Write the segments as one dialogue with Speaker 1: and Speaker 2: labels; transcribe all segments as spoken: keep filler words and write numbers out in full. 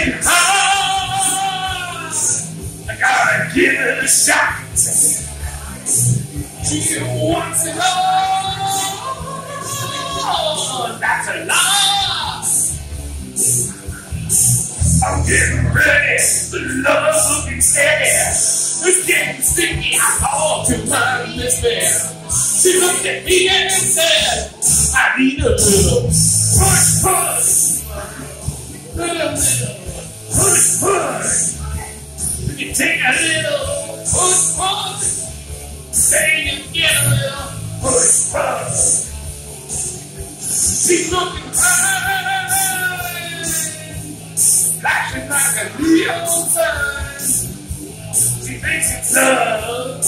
Speaker 1: getting hard. I gotta give it a shot. She wants it all. That's a lot. I'm getting ready. The love's looking steady. It's getting sticky. I called to my despair. She looked at me and said, I need a little push, push. Little, little push, push. You take a little push, push. Say you get a little push, push. She's looking fine, flashing like a neon sign. She thinks it's love.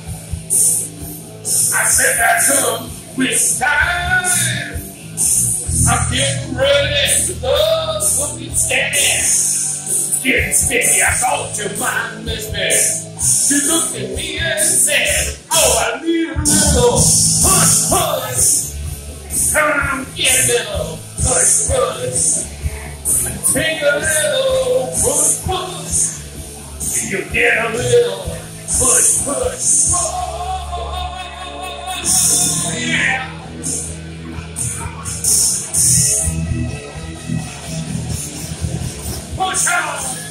Speaker 1: I said that come with time. I'm getting ready to love looking steady. Getting sticky, I thought you might miss me. She looked at me and said, oh, I need a little push, push. Come get a little push, push. Take a little push, push. You get a little push, push. Yeah. Push on.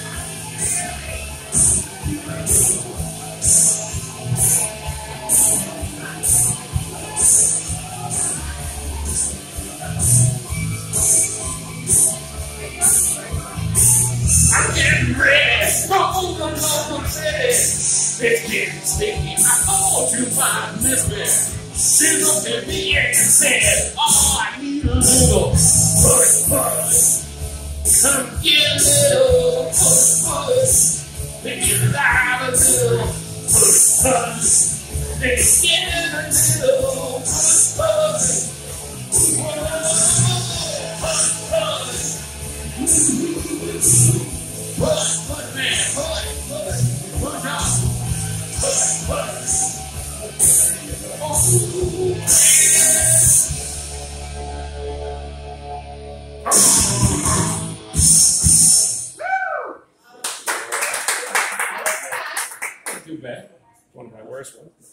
Speaker 1: I'm getting ready. Smoke the local city. It's getting sticky. I called you my mistress. She looked at me and said, oh, I need a little push, push. Come get a little push, push. Then you have a little push, push. Then you get a little push, push. Push, push. Push, push, man. Push, push. Push on. Push, push. Oh, Not too bad. One of my worst ones.